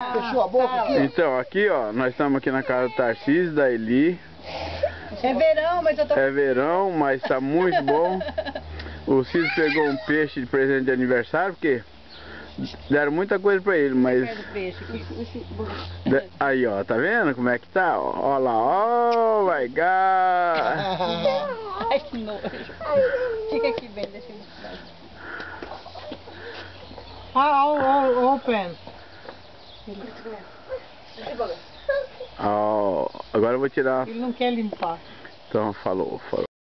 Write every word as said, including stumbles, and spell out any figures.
Fechou a boca aqui? Então, aqui ó, nós estamos aqui na casa do Tarcísio, da Eli. É verão, mas eu tô... É verão, mas tá muito bom. O Cícero pegou um peixe de presente de aniversário, porque deram muita coisa pra ele, mas... De... Aí ó, tá vendo como é que tá? Ó lá, ó, vai gar. Ai, que nojo. Fica aqui bem, deixa eu mostrar. Ah, oh, open. Ó, agora eu vou tirar. Ele não quer limpar. Então, falou, falou.